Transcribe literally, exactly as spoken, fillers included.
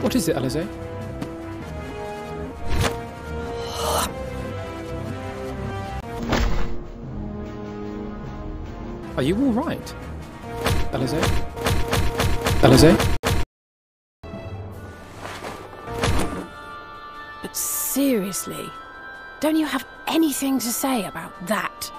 What is it, Alize? Are you all right, Alize? Alize? But seriously, don't you have anything to say about that?